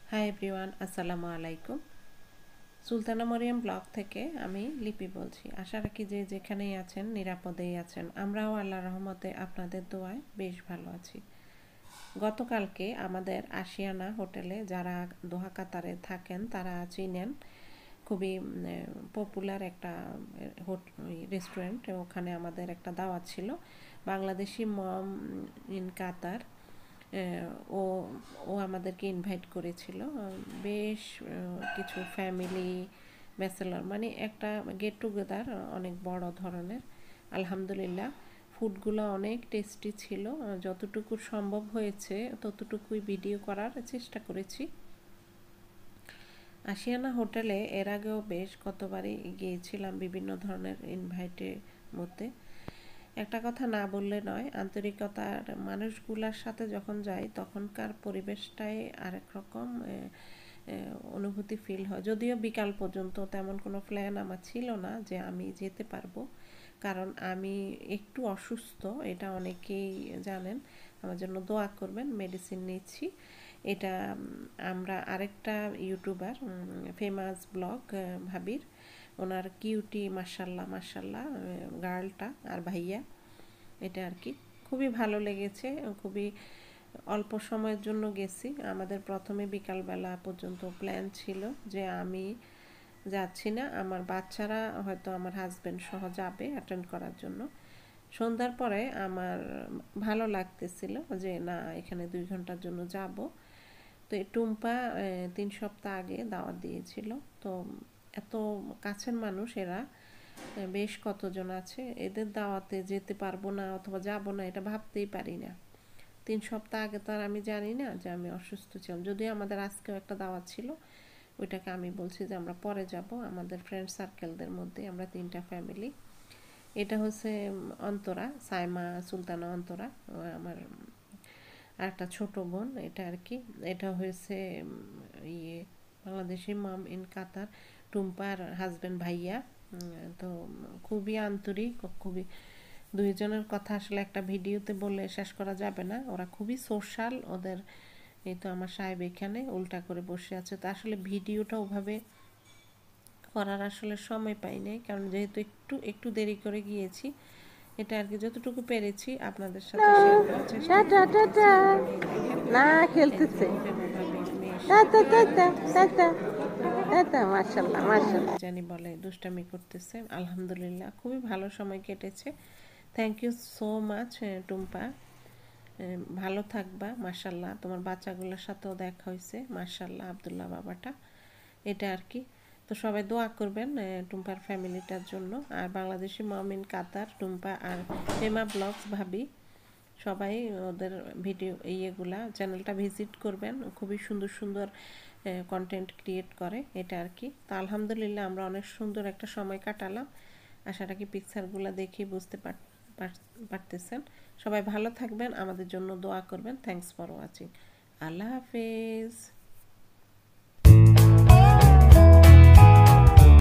Hi everyone, আসসালামু আলাইকুম। Sultana Mariam blog থেকে আমি লিপি বলছি। আশা রাখি যে যেখানেই আছেন নিরাপদেই আছেন। আমরাও আল্লাহর রহমতে আপনাদের দোয়ায় বেশ ভালো আছি। গতকালকে আমাদের আশিয়ানা হোটেলে যারা দোহা কাতারে থাকেন তারা চিনেন, খুবই পপুলার একটা রেস্টুরেন্ট। ওখানে আমাদের একটা দাওয়াত ছিল। বাংলাদেশি মম ইন কাতার ও ও আমাদেরকে ইনভাইট করেছিল। বেশ কিছু ফ্যামিলি ব্যাচেলর, মানে একটা গেট টুগেদার অনেক বড় ধরনের। আলহামদুলিল্লাহ ফুডগুলো অনেক টেস্টি ছিল। যতটুকু সম্ভব হয়েছে ততটুকুই ভিডিও করার চেষ্টা করেছি। আশিয়ানা হোটেলে এর আগেও বেশ কতবারই গিয়েছিলাম বিভিন্ন ধরনের ইনভাইটের মধ্যে। একটা কথা না বললে নয়, আন্তরিকতার মানুষগুলার সাথে যখন যাই তখনকার পরিবেশটাই আরেক রকম অনুভূতি ফিল হয়। যদিও বিকাল পর্যন্ত তেমন কোনো প্ল্যান আমার ছিল না যে আমি যেতে পারবো, কারণ আমি একটু অসুস্থ, এটা অনেকেই জানেন। আমার জন্য দোয়া করবেন, মেডিসিন নিচ্ছি। এটা আমরা আরেকটা ইউটিউবার, ফেমাস ব্লগ ভাবির, ওনার কিউটি মাশাল্লাহ মাশাল্লাহ গার্লটা আর ভাইয়া, এটা আর কি খুবই ভালো লেগেছে। খুবই অল্প সময়ের জন্য গেছি। আমাদের প্রথমে বিকালবেলা পর্যন্ত প্ল্যান ছিল যে আমি যাচ্ছি না, আমার বাচ্চারা হয়তো আমার হাজব্যান্ড সহ যাবে অ্যাটেন্ড করার জন্য। সন্ধ্যার পরে আমার ভালো লাগতেছিল যে না, এখানে 2 ঘন্টার জন্য যাব। তো এই টুম্পা 3 সপ্তাহ আগে দাওয়াত দিয়েছিল। তো এত কাছের মানুষ এরা, বেশ কতজন আছে, এদের দাওয়াতে যেতে পারবো না অথবা যাব না এটা ভাবতেই পারি না। 3 সপ্তাহ আগে তো আর আমি জানি না যে আমি অসুস্থ ছিলাম। যদিও আমাদের আজকেও একটা দাওয়াত ছিল, ওইটাকে আমি বলছি যে আমরা পরে যাব। আমাদের ফ্রেন্ড সার্কেলদের মধ্যে আমরা 3টা ফ্যামিলি। এটা হচ্ছে অন্তরা, সাইমা সুলতানা অন্তরা, আমার আরেকটা ছোট বোন এটা আর কি। এটা হয়েছে ইয়ে বাংলাদেশি মম ইন কাতার, টুম্পার হাজব্যান্ড ভাইয়া। তো খুবই আন্তরিক, খুবই, দুইজনের কথা আসলে একটা ভিডিওতে বলে শেষ করা যাবে না। ওরা খুবই সোশ্যাল। ওদের এই তো আমার সাহেব এখানে উল্টা করে বসে আছে। তো আসলে ভিডিওটা ওভাবে করার আসলে সময় পাই নাই, কারণ যেহেতু একটু একটু দেরি করে গিয়েছি। এটা আর কি যতটুকু পেরেছি আপনাদের সাথে শেয়ার করার চেষ্টা করেছি। না খেলতেছে। মাশাআল্লাহ মাশাআল্লাহ। জানি বলে দুষ্টামি করতেছে। আলহামদুলিল্লাহ খুবই ভালো সময় কেটেছে। Thank you so much Tumpa, ভালো থাকবা। মাশাল্লাহ তোমার বাচ্চাগুলোর সাথেও দেখা হয়েছে, মাশাল্লাহ আব্দুল্লাহ বাবাটা, এটা আর কি। তো সবাই দোয়া করবেন টুম্পার ফ্যামিলিটার জন্য। আর Bangladeshi mom in Qatar Tumpa আর ফেমা ব্লগস ভাবি, সবাই ওদের ভিডিও ইয়েগুলা চ্যানেলটা ভিজিট করবেন। খুবই সুন্দর সুন্দর কন্টেন্ট ক্রিয়েট করে, এটা আর কি। তো আলহামদুলিল্লাহ আমরা অনেক সুন্দর একটা সময় কাটালাম। আশা রাখি পিকচারগুলো দেখে বুঝতে পারতেছেন। সবাই ভালো থাকবেন, আমাদের জন্য দোয়া করবেন। Thanks for watching. আল্লাহ হাফেজ।